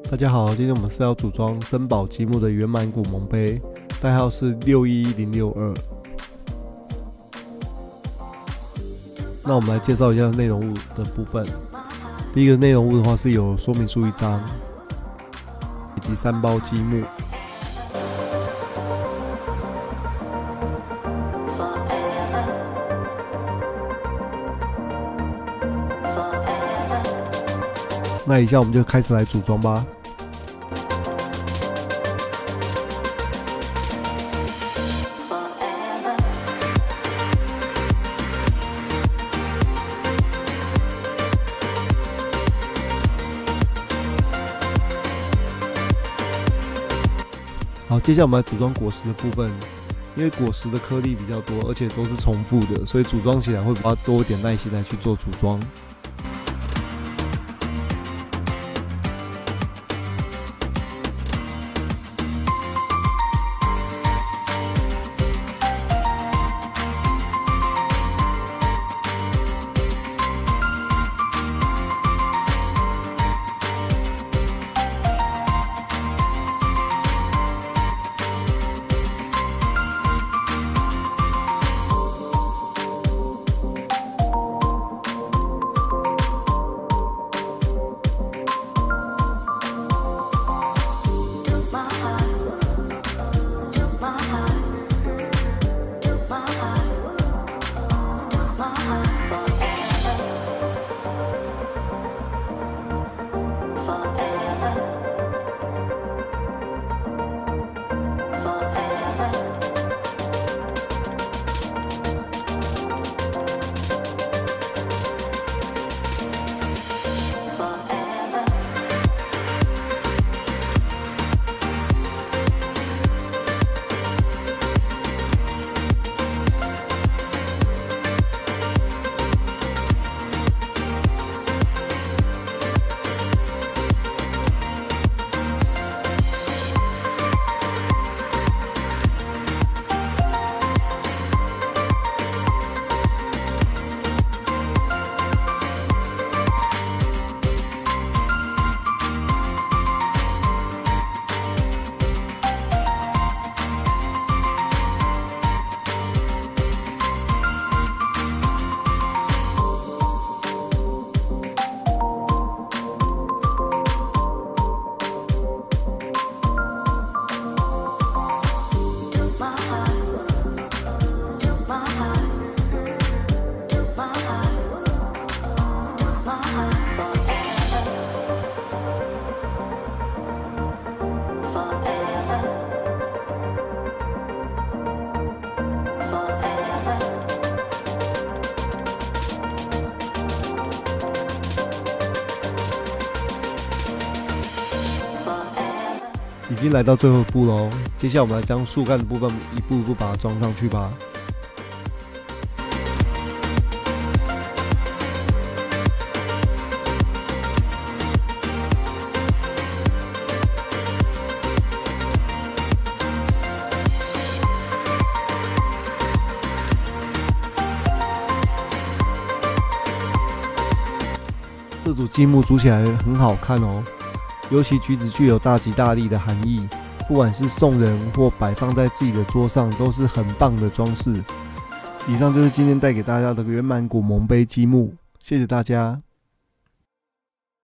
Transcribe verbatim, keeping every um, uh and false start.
大家好，今天我们是要组装森宝积木的圆满古蒙杯，代号是六一一零六二。那我们来介绍一下内容物的部分。第一个内容物的话是有说明书一张，以及三包积木。那以下我们就开始来组装吧。好，接下来我们来组装果实的部分。因为果实的颗粒比较多，而且都是重复的，所以组装起来会比较多一点耐心来去做组装。已经来到最后一步喽，接下来我们来将树干的部分一步一步把它装上去吧。这组积木组起来很好看哦。尤其橘子具有大吉大利的含义，不管是送人或摆放在自己的桌上，都是很棒的装饰。以上就是今天带给大家的圆满古蒙杯积木，谢谢大家。